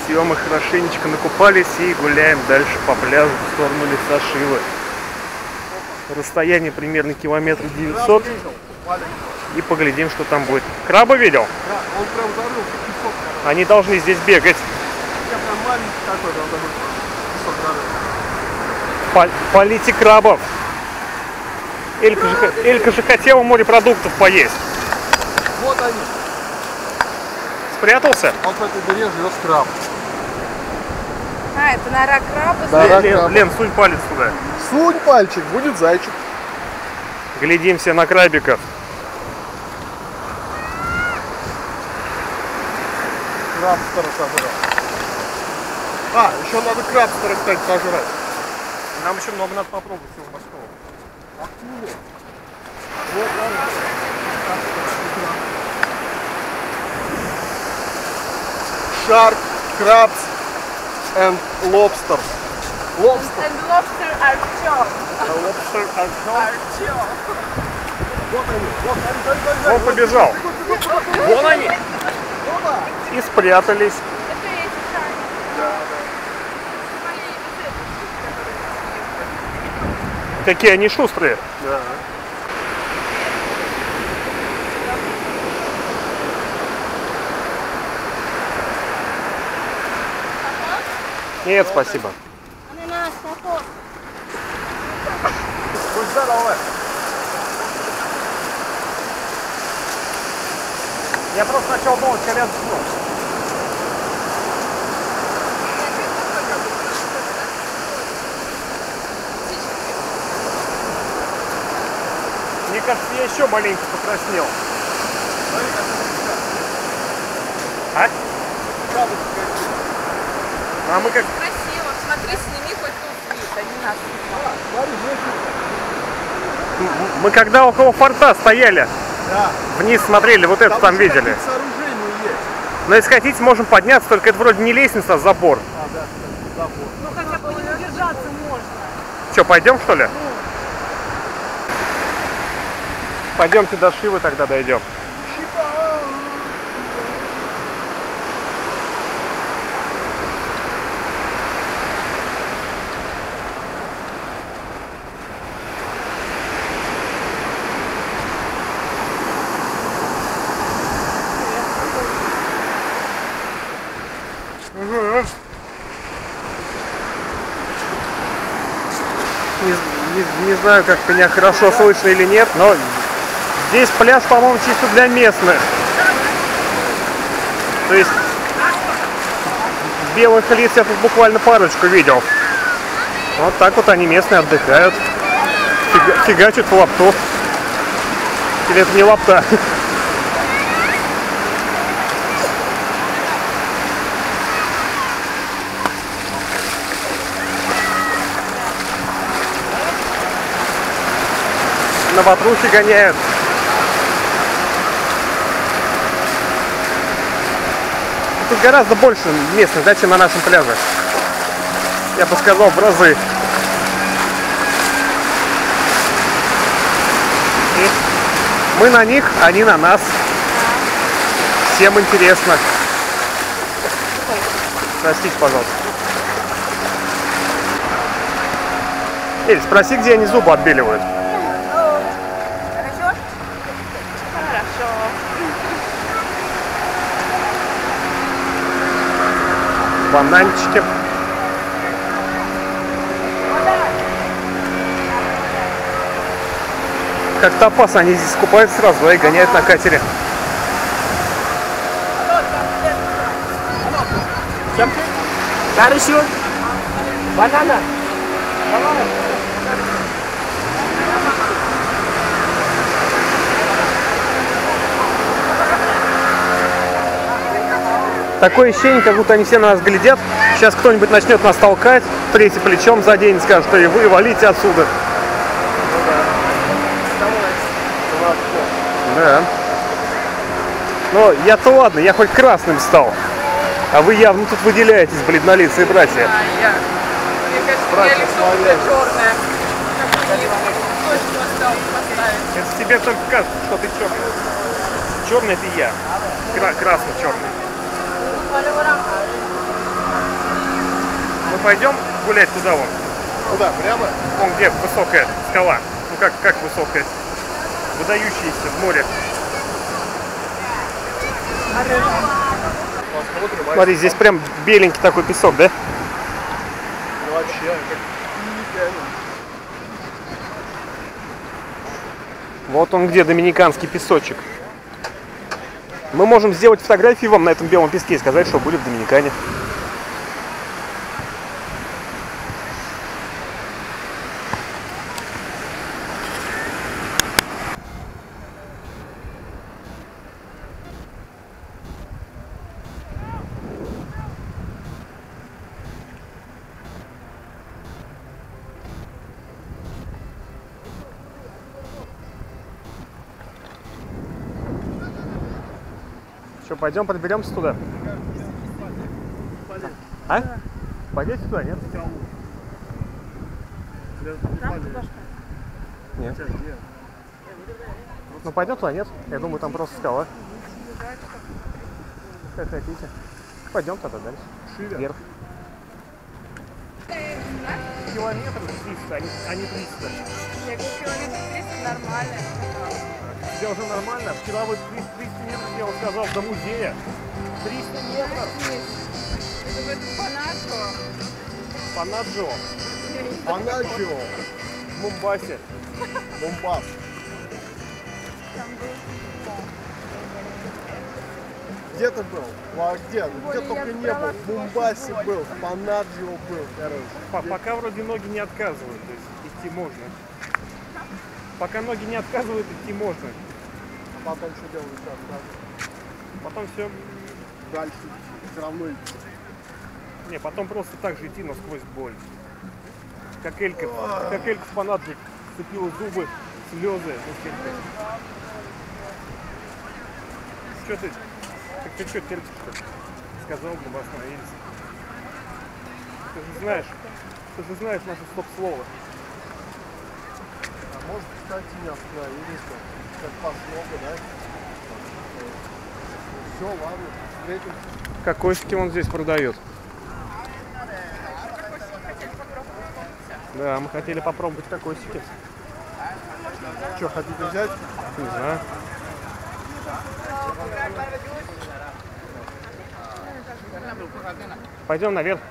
Все, мы хорошенечко накупались и гуляем дальше по пляжу в сторону леса Шивы. Расстояние примерно километр 900. И поглядим, что там будет. Краба видел? Да, он прям зарыл песок. Они должны здесь бегать. Я прям маленький такой, он такой песок зарыл. Полите крабов. Элька же хотела морепродуктов поесть. Вот они. Спрятался? Вот в этой дыре живет краб. А, это нора краба? Да. Лен, сунь палец туда. Сунь пальчик, будет зайчик. Глядимся на крабиков. Крабстера сожрать. А, еще надо крабстера, кстати, сожрать. Нам еще много надо попробовать всего морского. Вот, ладно. Shark, crabs and lobster. Lobster. And lobster artichoke. Lobster Artichoke. Вот они, вот они. Он побежал. Вон они. Опа. И спрятались. Это эти шарики. Какие они шустрые. Да. Нет, спасибо. Ананас, кокос. Будь здоровы. Я просто сначала думал, что рядом с ним. Мне кажется, я еще маленько покраснел. А? А мы как... Красиво. Смотри, сними хоть тут вид, а не нас. Мы когда около форта стояли, Да. вниз смотрели, вот это там видели. Сооружение есть. Но если хотите, можем подняться, только это вроде не лестница, а забор. А, да, забор. Ну хотя бы не удержаться можно. Что, пойдем что ли? Пойдемте до Шивы, тогда дойдем. Не знаю, как меня хорошо слышно или нет, но здесь пляж, по-моему, чисто для местных. То есть белых лиц я тут буквально парочку видел. Вот так вот они местные отдыхают. Фигачат в лапту. Или это не лапта? На ватрухе гоняют. Тут гораздо больше местных, да, чем на нашем пляже. Я бы сказал, в разы. И мы на них, они на нас. Всем интересно. Простите, пожалуйста. Эль, спроси, где они зубы отбеливают. Хорошо? Хорошо. Бананчики. Как топаз, они здесь купают сразу, да, и гоняют на катере. Parachute, banana. Такое ощущение, как будто они все на нас глядят. Сейчас кто-нибудь начнет нас толкать, третий плечом заденет, скажет, что и вы валите отсюда. Да. Но я-то ладно, я хоть красным стал. А вы явно тут выделяетесь, бледнолицые братья. Мне кажется, я лицо уже черное. Точно стал поставить. Это тебе только кажется, что ты черный. Черный это я. Красно-черный. пойдем гулять туда вон. Куда? Прямо? Вон где высокая скала. Ну как высокая? Выдающаяся в море. Посмотрим. Смотри, здесь прям беленький такой песок, да? Ну, вообще, как... Вот он где, доминиканский песочек. Мы можем сделать фотографии вам на этом белом песке и сказать, что были в Доминикане. Что, пойдем подберемся туда? А? Пойдете туда, нет? Нет. Ну пойдем туда, нет? Я думаю, там просто скала. Как хотите. Пойдем тогда дальше. Вверх. Километров 300, а не 300. Я говорю, километров 300 нормально. Тебе уже нормально? Вчера вы 300 метров, я вам сказал, до музея. 300 метров. Это будет Панаджо. Панаджо. Панаджо. В Мумбасе. Мумбас. Там был. Где ты был? Ну, а где? Где Ой, только я не брала был. В Мумбасе был, в Панаджо был, короче. Пока вроде ноги не отказывают, то есть идти можно. Пока ноги не отказывают, идти можно. А потом что делать? Потом все. Дальше все равно идти. Не, потом просто так же идти, но сквозь боль. Как Элька в Панаджо сцепила зубы, слезы. Что ты? Так ты что терпишь-то? Сказал бы, мы остановились. Ты же знаешь наше стоп-слово. А может, кстати, не остановились, как пошло, да? Все, ладно, встретимся. Кокосики он здесь продает. Да, мы хотели попробовать кокосики. Что, хотите взять? Не знаю. Пойдем наверх.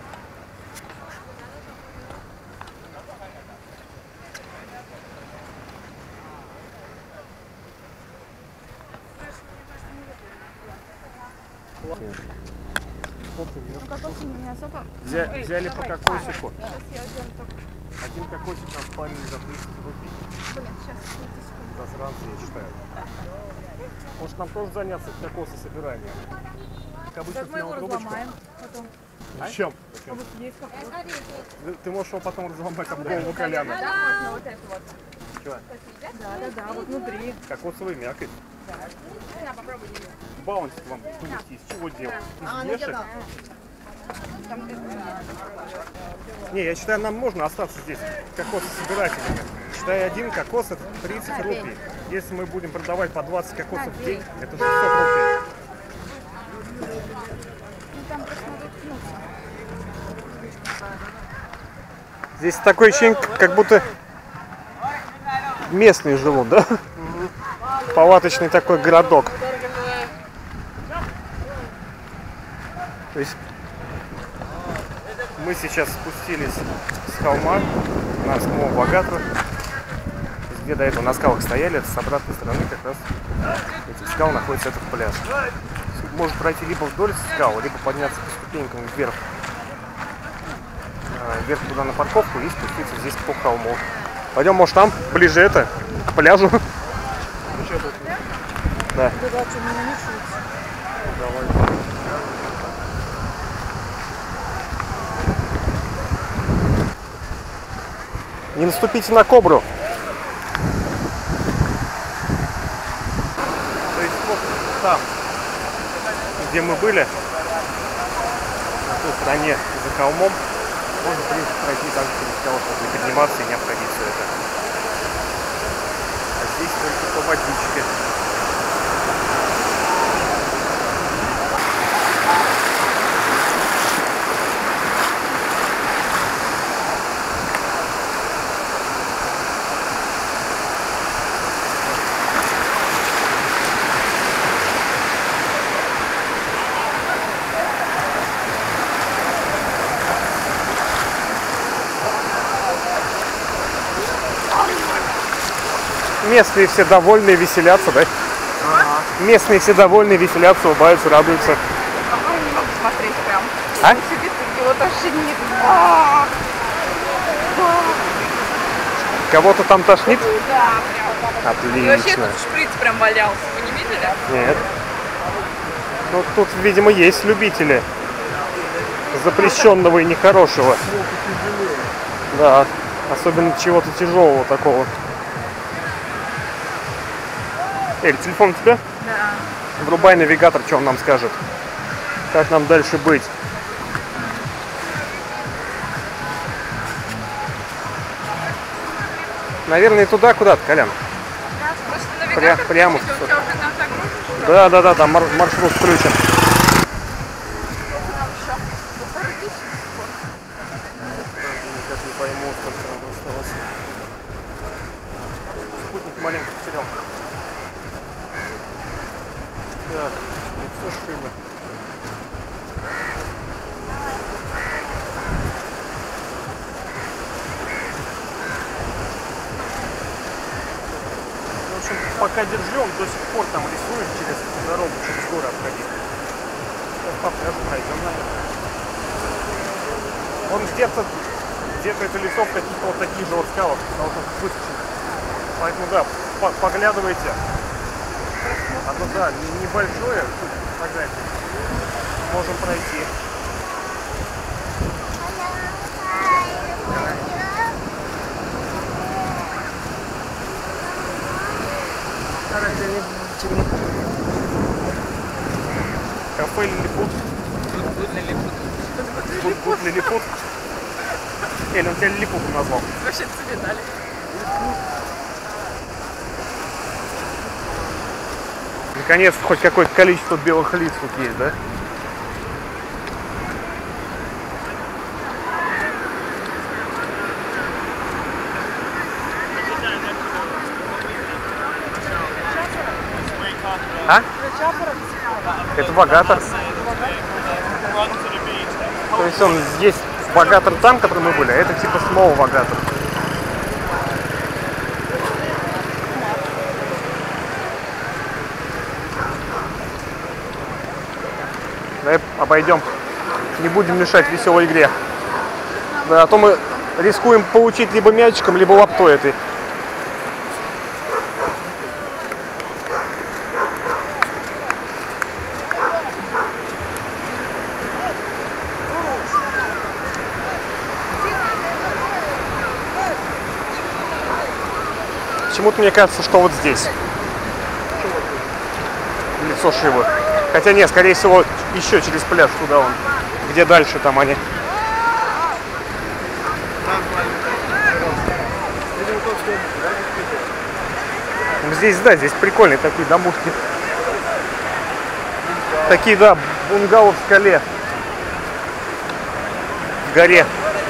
Кокосы не особо. Взяли по кокосику. Сейчас я сделаю только. Один кокосик нам спалили за 30 рупий. Блин, сейчас, секунду. Засранцы, я считаю. Может, нам тоже заняться кокосы собиранием? Как обычно, Так мы его снял трубочку. разломаем потом. Зачем? А вот есть кокос. Ты можешь его потом разломать об голову Коляна. Да, вот на вот это вот. Чего? Да, вот внутри. Кокосовый мякоть. На, попробуй ее. Баунти вам думаете, из чего делать? Из вешек? Не, я считаю, нам можно остаться здесь кокосособирателями. Считай, один кокос это 30 рупий. Если мы будем продавать по 20 кокосов в день, это 600 рупий. Здесь такое ощущение, как будто местные живут, да? Палаточный такой городок. То есть мы сейчас спустились с холма на самого Богатого, где до этого на скалах стояли, это с обратной стороны как раз этих скал находится этот пляж. Можно пройти либо вдоль скал, либо подняться по ступенькам вверх туда на парковку и спуститься здесь по холму. Пойдем, может, там ближе это к пляжу. Да. Давай. Не наступите на кобру. То есть вот там, где мы были, в той стороне за холмом, можно, в принципе, пройти также через скалу, чтобы не подниматься и не обходить все это. А здесь только по водичке. местные все довольны, веселятся, да? Ага. Местные все довольны, веселятся, улыбаются, радуются. Смотреть прям. А? Сидит, его тошнит. Кого-то там тошнит? Да, прям. И вообще Отлично. тут шприц прям валялся. Вы не видели? Нет. Ну, тут, видимо, есть любители запрещенного и нехорошего. Да, особенно чего-то тяжелого такого. Эль, телефон у тебя? Да. Врубай навигатор, что он нам скажет. Как нам дальше быть? Наверное, туда куда-то, Колян. Просто навигатор прямо. включить, у тебя уже там загрузка. Да, там маршрут включен. Никак не пойму, сколько нам осталось. Спутник маленько потерял. Так, все шины. В общем, пока держи, он до сих пор там рисует через дорогу, через горы обходить. Сейчас по пляжу пройдем, наверное. Он где-то это лесов каких-то вот таких же вот скалов должен выскочить. Поэтому да, поглядывайте. Одно да, небольшое, фотографии. Можем пройти. Кафе Лилипут. Гуд Лилипут. Эль, он тебя Лилипутом назвал. Вообще тебе дали. Наконец-то хоть какое-то количество белых лиц тут есть, да? А? Это богатор. То есть он есть богатор там, который мы были, а это типа снова богатор. Давай обойдем. Не будем мешать веселой игре. Да, а то мы рискуем получить либо мячиком, либо лаптой этой. Почему-то мне кажется, что вот здесь лицо Шивы. Хотя нет, скорее всего, еще через пляж туда он. Где дальше там они? Здесь, да, здесь прикольные такие домушки. Такие, да, бунгало в скале. В горе.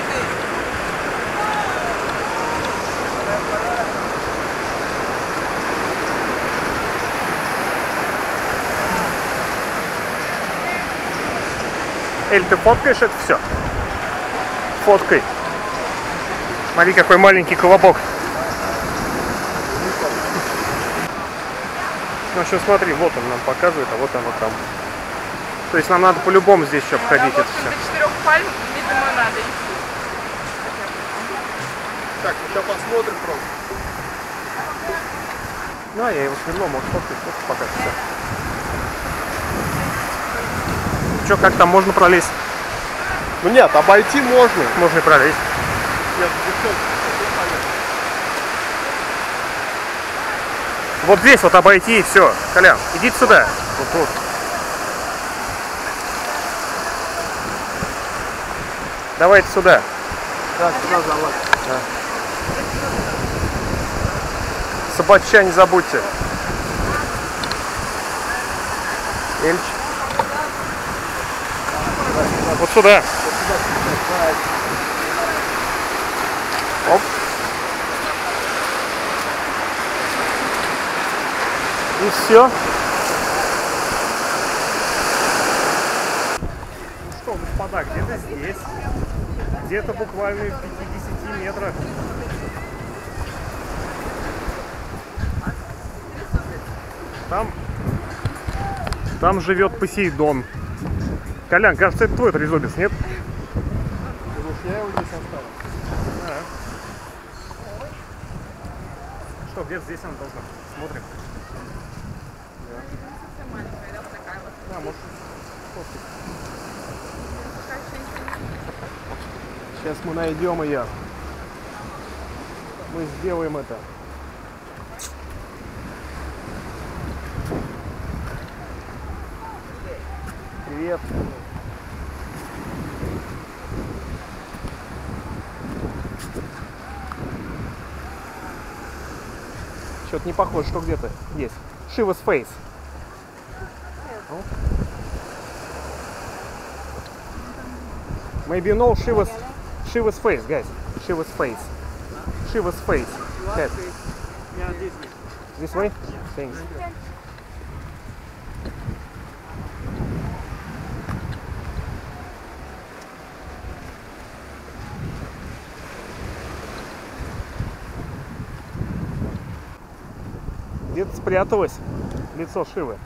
Эль, ты фоткаешь это все? Фоткай. Смотри, какой маленький колобок. Ну, еще смотри, вот он нам показывает, а вот оно там. То есть нам надо по-любому здесь еще обходить это все. До 4 пальм, видимо, надо идти. Так, сейчас посмотрим просто. Ну, я его сверну, может фоткать, пока все. Че, как там, можно пролезть? Ну нет, обойти можно. Можно и пролезть. Нет, девчонки, Вот здесь вот обойти и все. Колян, иди сюда. Вот тут. Давайте сюда. да, сюда залазь. Собачья не забудьте. Эльч. Вот сюда. Оп. И все. Ну что, господа, где-то здесь. Где-то буквально в 50 метрах. Там живет Посейдон. Колян, кажется, это твой трезубец, нет? Я его здесь оставил. Что, где-то здесь она должна. Смотрим. Совсем маленькая, да, вот такая вот. Да, может. Такая еще ничего не... Сейчас мы найдем ее. Мы сделаем это. Привет. Что-то не похоже, что где-то есть. Shiva's Face. Maybe you know Shiva's Face, guys. Shiva's Face. Shiva's Face. Cat. This way? Thanks. Где-то спряталось лицо Шивы.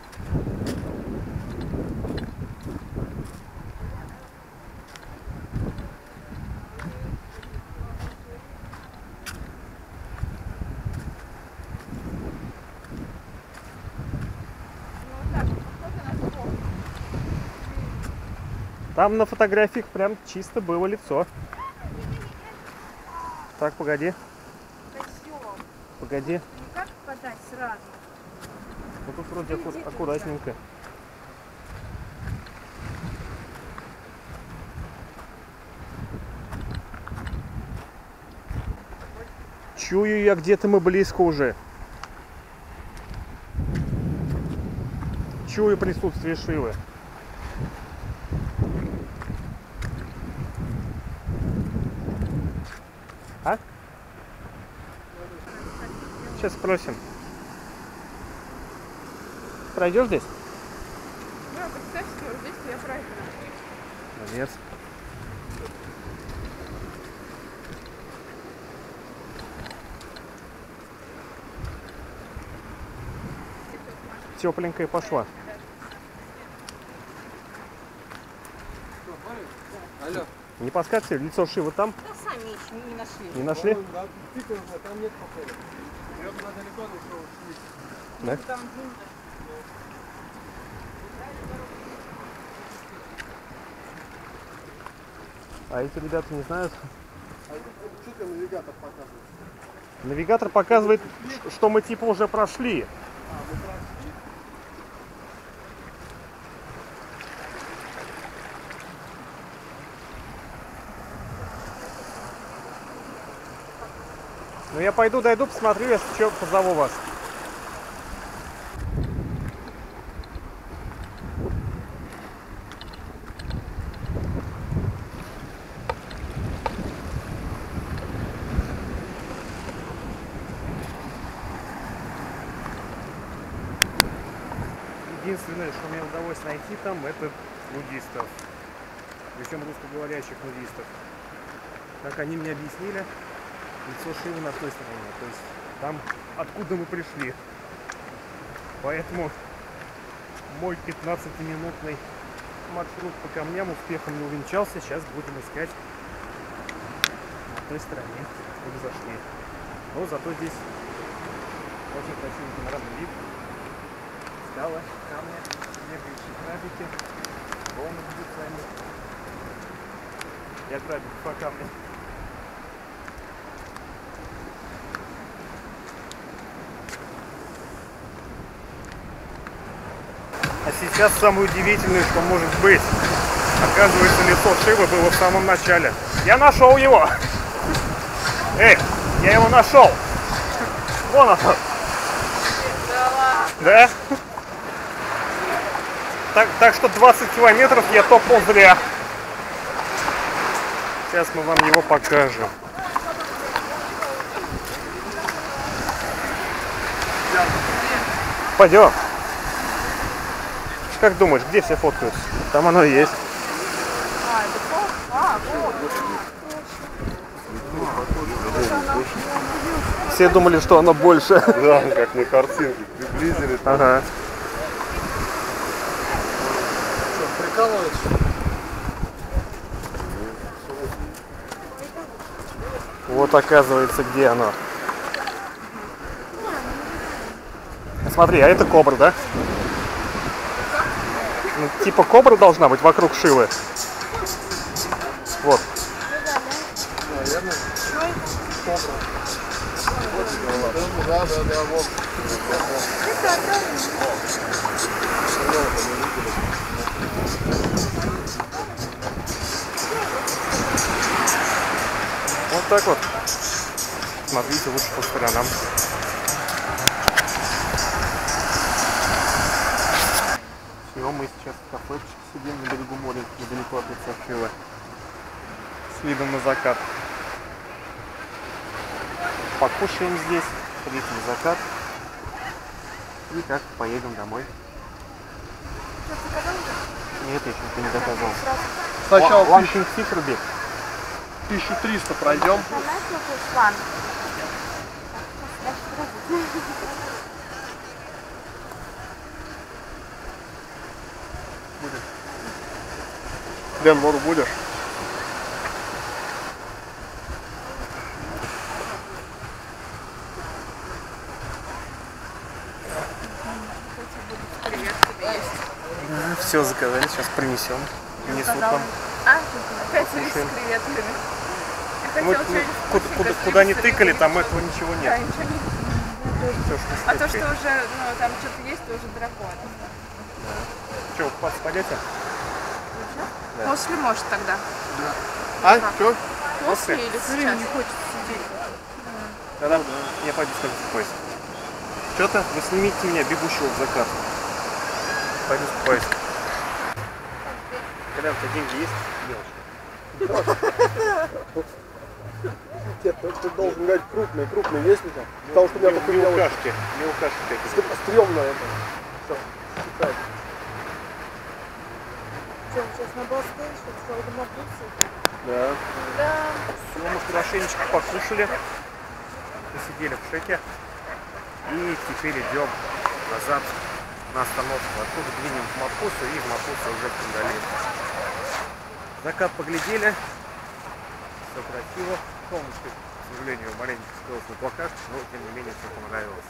Там на фотографиях прям чисто было лицо. Так, погоди. Погоди. Как подать сразу? Ну тут вроде аккуратненько. Чую я, где-то мы близко уже. Чую присутствие Шивы. А? Сейчас спросим. Пройдешь здесь? Да, представь, что здесь я пройду. Молодец. Тепленькая пошла. Алло. Не подскажете, лицо Шивы там? Да сами еще не нашли. Не нашли? Там нет похода. Я туда далеко нашел. Да? Там джунгли. А эти ребята не знают. Что тебе навигатор показывает? Навигатор показывает, что мы типа уже прошли. Ну я пойду, дойду, посмотрю, если что, позову вас. Единственное, что мне удалось найти там, это нудистов. Причем русскоговорящих нудистов. Как они мне объяснили, лицо Шивы на той стороне. То есть там, откуда мы пришли. Поэтому мой 15-минутный маршрут по камням успехом не увенчался. Сейчас будем искать на той стороне, откуда зашли. Но зато здесь очень красивый панорамный вид. Скалы, камни, бегающие крабики, волны бьют сами. Я крабик по камню. А сейчас самое удивительное, что может быть. Оказывается, лицо Шивы было в самом начале. Я нашел его! Эй, я его нашел! Вон он! Да? Так что 20 километров я топал зря. Сейчас мы вам его покажем. Пойдем. Как думаешь, где все фоткаются? Там оно и есть. А, это то? А, вот. Все думали, что оно больше. Да, как на картинке приблизили. Ага. Прикалывается. Вот оказывается, где оно. Смотри, а это кобра, да? Ну, типа кобра должна быть вокруг Шивы. Вот. Наверное. Кобра. Да, вот. Вот так вот. Смотрите лучше по сторонам. Все, мы сейчас в кафешечке сидим на берегу моря, недалеко от лица Шивы. С видом на закат. Покушаем здесь, встретим закат. И как поедем домой. Нет, я еще не заказывал. Сначала One King Fish Ruby. 1300 пройдем. Дэн, воду будешь? Все заказали, сейчас принесем. Несут нам. Опять с креветками. Я Мы, хотела что-нибудь куда не тыкали, там этого ничего Да, нет. ничего нет. Всё, А то, что уже, ну, там что-то есть, то уже дорогое. Что, купаться пойдете? Да. После, может, тогда. А, что? После или сейчас? Не хочется сидеть. Тогда я пойду скажу в поезд. Что-то? Вы снимите меня, бегущего в закат. Пойду в поезд. Когда у тебя деньги есть, девушка? Ты должен говорить крупный, есть ли там? Потому что у меня такой мелкашки какие-то. стрёмно это. Всё, читай. Что, сейчас на бас стоишь, что сказал, на курсе? Да. Да. Все, мы хорошенечко покушали. Посидели в шеке. И теперь идем назад на остановку. Оттуда двинем в Мапусу и в Мапусу уже в Кандалин. Закат поглядели. Все красиво. Солнышко, к сожалению, маленько скрылось на плакат, но тем не менее все понравилось.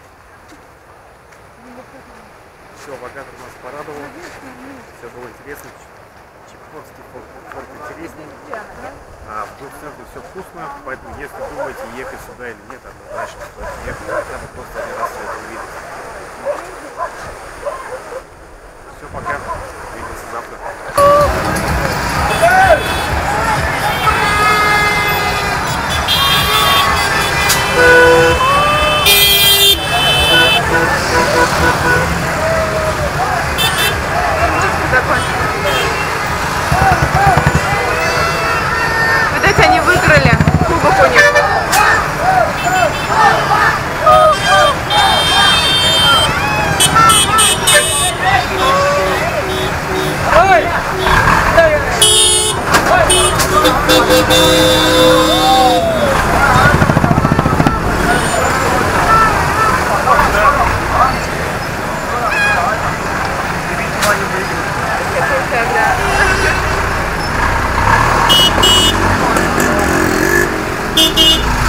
Все, богатый нас порадовал. Все было интересно. Чепкорский форт интереснее. А в Джур-центре все вкусно, поэтому если думаете, ехать сюда или нет, однозначно стоит ехать, хотя бы просто один раз все это увидеть. Все, пока. Увидимся завтра. Видать, они выиграли кубок у них. Thank you.